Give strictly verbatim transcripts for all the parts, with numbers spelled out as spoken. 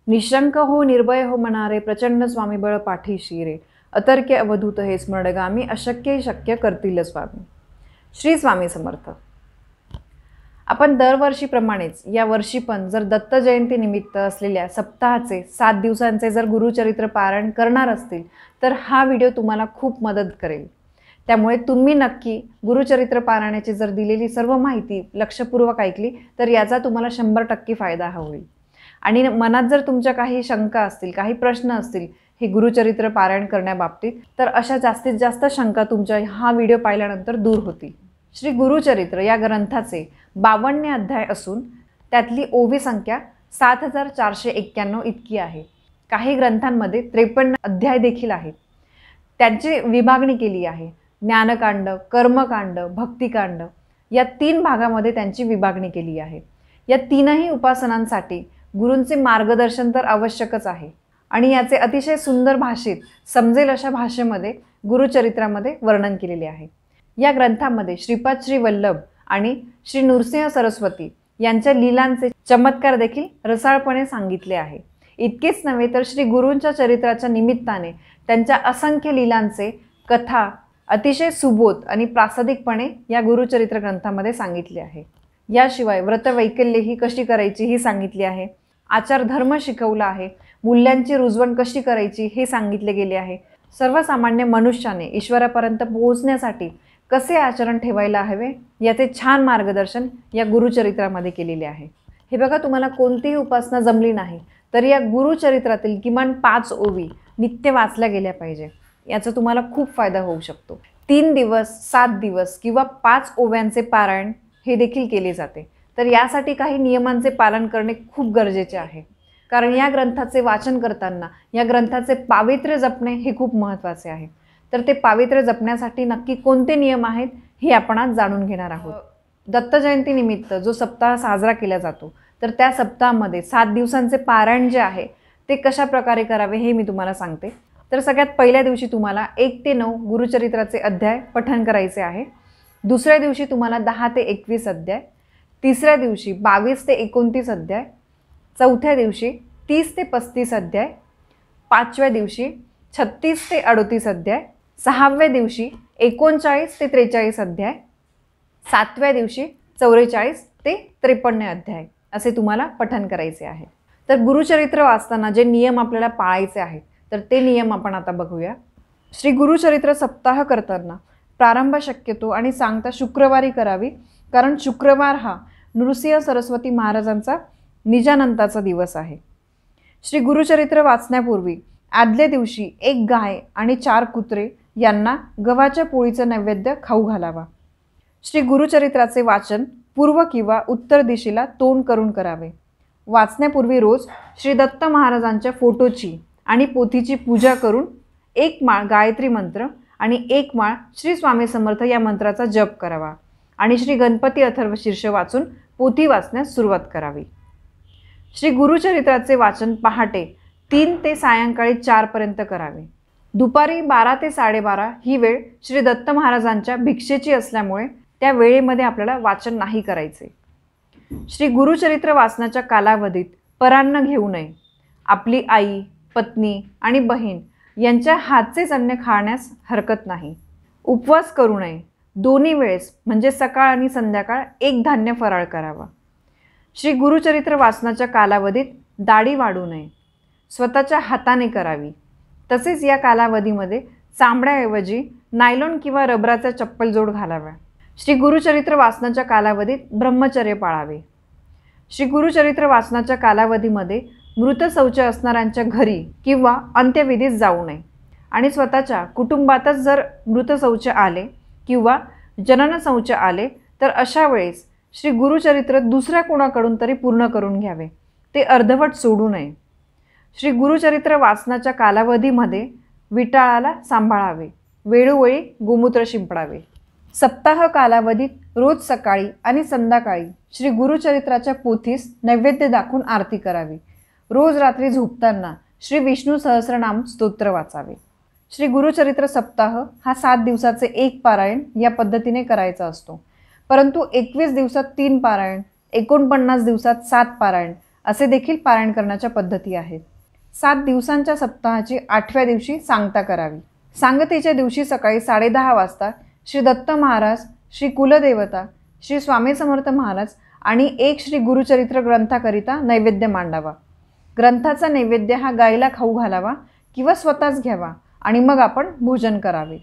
निशंक हो निर्भय हो मनारे प्रचंड स्वामी बळ पाठीशी रे अतर्क्य अवधूत हे स्मरणगामी अशक्य शक्य करतील स्वामी। श्री स्वामी समर्थ। आपण दरवर्षीप्रमाणेच या वर्षी पण जर दत्त जयंती निमित्त असलेल्या सप्ताहाचे सात दिवसांचे जर गुरुचरित्र पारायण करणार असतील तर हा व्हिडिओ तुम्हाला खूप मदत करेल। त्यामुळे तुम्ही नक्की गुरुचरित्र पारायणाची जर दिलेली सर्व माहिती लक्षपूर्वक ऐकली तर याचा तुम्हाला शंभर टक्के फायदा होईल। आणि मनात जर तुमच्या काही शंका असतील, काही प्रश्न असतील हे गुरुचरित्र पारायण करण्याबाबतीत, तर अशा जास्तीत जास्त शंका तुमच्या हा व्हिडिओ पाहिल्यानंतर दूर होतील। श्री गुरुचरित्र या ग्रंथाचे बावन्न अध्याय असून त्यातली ओवी संख्या सात हजार चारशे एक्क्याण्णव इतकी आहे। काही ग्रंथांमध्ये त्रेपन्न अध्याय देखील आहेत। त्यांची विभागणी केली आहे। ज्ञानकांड, कर्मकांड, भक्तिकांड या तीन भागामध्ये त्यांची विभागणी केली आहे। या तीनही उपासनांसाठी गुरूंचे मार्गदर्शन तर आवश्यकच आहे आणि याचे अतिशय सुंदर भाषेत समजेल अशा भाषेमध्ये गुरुचरित्रामध्ये वर्णन केलेले आहे। या ग्रंथामध्ये श्रीपाद श्री वल्लभ आणि श्री नृसिंह सरस्वती यांच्या लीलांचे चमत्कार देखील रसाळपणे सांगितले आहे। इतकेच नव्हे तर श्री गुरूंच्या चरित्राच्या निमित्ताने त्यांच्या असंख्य लीलांचे कथा अतिशय सुबोध आणि प्रासादिकपणे या गुरुचरित्र ग्रंथामध्ये सांगितले आहे। याशिवाय व्रतवैकल्य ही कशी करायची ही सांगितली आहे। आचार धर्म शिकवला आहे। मूल्यांची रुजवण कशी करायची हे सांगितले गेले आहे। सर्वसामान्य मनुष्याने ईश्वरापर्यंत पोहोचण्यासाठी कसे आचरण ठेवायला हवे याचे छान मार्गदर्शन या गुरुचरित्रामध्ये केलेले आहे। हे बघा, तुम्हाला कोणतीही उपासना जमली नाही तरी या गुरुचरित्रातील किमान पाच ओवी नित्य वाचल्या गेल्या पाहिजे। याचा तुम्हाला खूप फायदा होऊ शकतो। तीन दिवस, सात दिवस किंवा पाच ओव्यांचे पारायण हे देखील केले जाते। तर यासाठी काही नियमांचे पालन करणे खूप गरजेचे आहे, कारण या ग्रंथाचे वाचन करताना या ग्रंथाचे पावित्र्य जपणे हे खूप महत्त्वाचे आहे। तर ते पावित्र्य जपण्यासाठी नक्की कोणते नियम आहेत हे आपण आज जाणून घेणार आहोत। दत्त जयंती निमित्त जो सप्ताह साजरा केला जातो तर त्या सप्ताहामध्ये सात दिवसांचे पारायण जे आहे ते कशा प्रकारे करावे हे मी तुम्हाला सांगते। तर सगळ्यात पहिल्या दिवशी तुम्हाला एक ते नऊ गुरुचरित्राचे अध्याय पठण करायचे आहे। दुसऱ्या दिवशी तुम्हाला दहा ते एकवीस अध्याय, तिसऱ्या दिवशी बावीस ते एकोणतीस अध्याय, चौथ्या दिवशी तीस ते पस्तीस अध्याय, पाचव्या दिवशी छत्तीस ते अडतीस अध्याय, सहाव्या दिवशी एकोणचाळीस ते त्रेचाळीस अध्याय, सातव्या दिवशी चौवेचाळीस ते त्रेपन्न अध्याय असे तुम्हाला पठण करायचे आहे। तर गुरुचरित्र वाचताना जे नियम आपल्याला पाळायचे आहेत तर ते नियम आपण आता बघूया। श्री गुरुचरित्र सप्ताह करताना प्रारंभ शक्यतो आणि सांगता शुक्रवारी करावी, कारण शुक्रवार हा नृसिंह सरस्वती महाराजांचा निजानंताचा दिवस आहे। श्री गुरुचरित्र वाचण्यापूर्वी आदल्या दिवशी एक गाय आणि चार कुत्रे यांना गव्हाच्या पोळीचं नैवेद्य खाऊ घालावा। श्री गुरुचरित्राचे वाचन पूर्व किंवा उत्तर दिशेला तोंड करून करावे। वाचण्यापूर्वी रोज श्री दत्त महाराजांच्या फोटोची आणि पोथीची पूजा करून एक माळ गायत्री मंत्र आणि एक माळ श्री स्वामी समर्थ या मंत्राचा जप करावा आणि श्री गणपती अथर्व शीर्ष वाचून पोथी वाचण्यास सुरुवात करावी। श्री गुरुचरित्राचे वाचन पहाटे तीन ते सायंकाळी चार पर्यंत करावे। दुपारी बारा ते साडेबारा ही वेळ श्री दत्त महाराजांच्या भिक्षेची असल्यामुळे त्या वेळेमध्ये आपल्याला वाचन नाही करायचे। श्री गुरुचरित्र वाचनाच्या कालावधीत परान्न घेऊ नये। आपली आई, पत्नी आणि बहीण यांच्या हातचेच अन्न खाण्यास हरकत नाही। उपवास करू नये। दोन्ही वेळेस म्हणजे सकाळ आणि संध्याकाळ एक धान्य फराळ करावा। श्री गुरुचरित्र वाचनाच्या कालावधीत दाढी वाढू नये। स्वतःच्या हाताने करावी। तसेच या कालावधीमध्ये चांबड्याऐवजी नायलॉन किंवा रबराचा चप्पल जोड घालावा। श्री गुरुचरित्र वाचनाच्या कालावधीत ब्रह्मचर्य पाळावे। श्री गुरुचरित्र वाचनाच्या कालावधीमध्ये मृत शौच असणाऱ्यांच्या घरी किंवा अंत्यविधीत जाऊ नये आणि स्वतःच्या कुटुंबातच जर मृत शौच आले किंवा जनन शौच आले तर अशा वेळेस श्री गुरुचरित्र दुसऱ्या कोणाकडून तरी पूर्ण करून घ्यावे, ते अर्धवट सोडू नये। श्री गुरुचरित्र वाचनाच्या कालावधीमध्ये विटाळाला सांभाळावे। वेळोवेळी गोमूत्र शिंपडावे। सप्ताह कालावधीत रोज सकाळी आणि संध्याकाळी श्री गुरुचरित्राच्या पोथीस नैवेद्य दाखवून आरती करावी। रोज रात्री झोपताना श्री विष्णू सहस्रनाम स्तोत्र वाचावे। श्री गुरुचरित्र सप्ताह हा सात दिवसाचे एक पारायण या पद्धतीने करायचा असतो, परंतु एकवीस दिवसात तीन पारायण, एकोणपन्नास दिवसात सात पारायण असे देखील पारायण करण्याच्या पद्धती आहेत. सात दिवसांच्या सप्ताहाची आठव्या दिवशी सांगता करावी. सांगतेच्या दिवशी सकाळी साडेदहा वाजता श्री दत्त महाराज, श्री कुलदेवता, श्री स्वामी समर्थ महाराज आणि एक श्री गुरुचरित्र ग्रंथाकरिता नैवेद्य मांडावा. ग्रंथाचा नैवेद्य हा गायीला खाऊ घालावा किंवा स्वतःच घ्यावा आणि मग आपण भोजन करावे.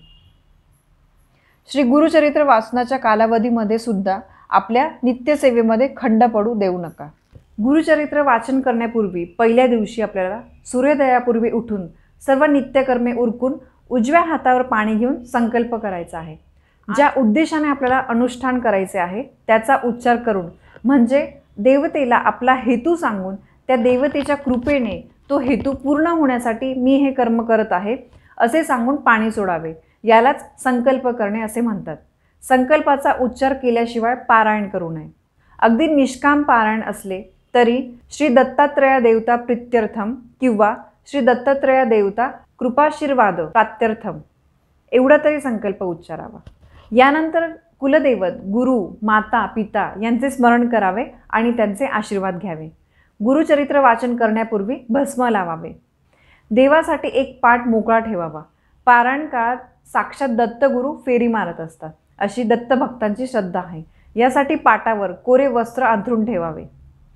श्री गुरुचरित्र वाचनाच्या कालावधीमध्ये सुद्धा आपल्या नित्यसेवेमध्ये खंड पडू देऊ नका. गुरुचरित्र वाचन करण्यापूर्वी पहिल्या दिवशी आपल्याला सूर्योदयापूर्वी उठून सर्व नित्यकर्मे उरकून उजव्या हातावर पाणी घेऊन संकल्प करायचा आहे. ज्या उद्देशाने आपल्याला अनुष्ठान करायचे आहे त्याचा उच्चार करून म्हणजे देवतेला आपला हेतू सांगून त्या देवतेच्या कृपेने तो हेतू पूर्ण होण्यासाठी मी हे कर्म करत आहे असे सांगून पाणी सोडावे. यालाच संकल्प करणे असे म्हणतात. संकल्पाचा उच्चार केल्याशिवाय पारायण करू नये. अगदी निष्काम पारायण असले तरी श्री दत्तात्रेय देवता प्रीत्यर्थम किंवा श्री दत्तात्रेय देवता कृपाशीर्वाद प्रात्यर्थम एवढा तरी संकल्प उच्चारावा. यानंतर कुलदैवत, गुरु, माता, पिता यांचे स्मरण करावे आणि त्यांचे आशीर्वाद घ्यावे. गुरुचरित्र वाचन करण्यापूर्वी भस्म लावावे. देवासाठी एक पाट मोकळा ठेवावा. पारायण काळात साक्षात दत्तगुरू फेरी मारत असतात अशी दत्तभक्तांची श्रद्धा आहे. यासाठी पाटावर कोरे वस्त्र अंथरून ठेवावे.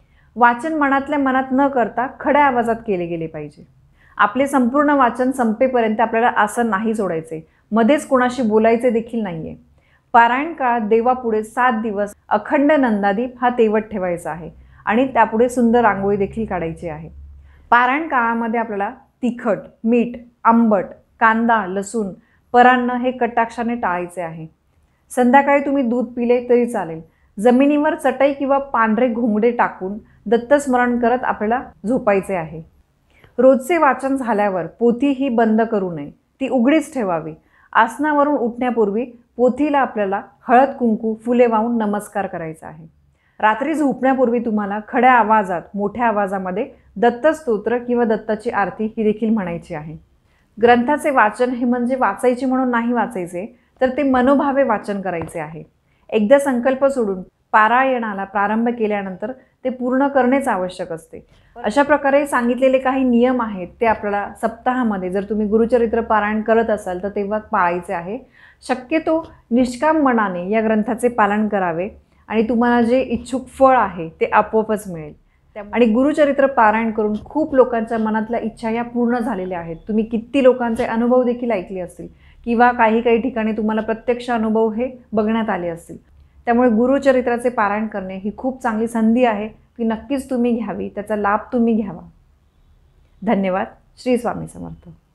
वाचन मनातल्या मनात न करता खड्या आवाजात केले गेले पाहिजे. आपले संपूर्ण वाचन संपेपर्यंत आपल्याला आसन नाही सोडायचे. मध्येच कोणाशी बोलायचे देखील नाहीये. पारायण काळात देवापुढे सात दिवस अखंड नंदादीप हा तेवत ठेवायचा आहे आणि त्यापुढे सुंदर रांगोळी देखील काढायची आहे. पारायण काळामध्ये आपल्याला तिखट, मीठ, आंबट, कांदा, लसूण, परान्न हे कटाक्षाने टाळायचे आहे. संध्याकाळी तुम्ही दूध पिले तरी चालेल. जमिनीवर चटई किंवा पांढरे घोंगडे टाकून दत्तस्मरण करत आपल्याला झोपायचे आहे. रोजचे वाचन झाल्यावर पोथी ही बंद करू नये. ती उघडीच ठेवावी. आसनावरून उठण्यापूर्वी पोथीला आपल्याला हळद कुंकू फुले वाहून नमस्कार करायचा आहे. रात्री झोपण्यापूर्वी तुम्हाला खड्या आवाजात मोठ्या आवाजामध्ये दत्तस्तोत्र किंवा दत्ताची आरती ही देखील म्हणायची आहे. ग्रंथाचे वाचन हे म्हणजे वाचायचे म्हणून नाही वाचायचे तर ते मनोभावे वाचन करायचे आहे. एकदा संकल्प सोडून पारायणाला प्रारंभ केल्यानंतर ते पूर्ण करणेच आवश्यक असते. अशा प्रकारे सांगितलेले काही नियम आहेत ते आपल्याला सप्ताहामध्ये जर तुम्ही गुरुचरित्र पारायण करत असाल तर तेव्हा पाळायचे आहे. शक्यतो निष्काम मनाने या ग्रंथाचे पालन करावे आणि तुम्हाला जे इच्छुक फळ आहे ते आपोआपच मिळेल. आणि गुरुचरित्र पारायण करून खूप लोकांच्या मनातल्या इच्छा या पूर्ण झालेल्या आहेत. तुम्ही किती लोकांचे अनुभव देखील ऐकले असतील किंवा काही काही ठिकाणी तुम्हाला प्रत्यक्ष अनुभव हे बघण्यात आले असतील. त्यामुळे गुरुचरित्राचे पारायण करणे ही खूप चांगली संधी आहे ती नक्कीच तुम्ही घ्यावी. त्याचा लाभ तुम्ही घ्यावा. धन्यवाद. श्री स्वामी समर्थ.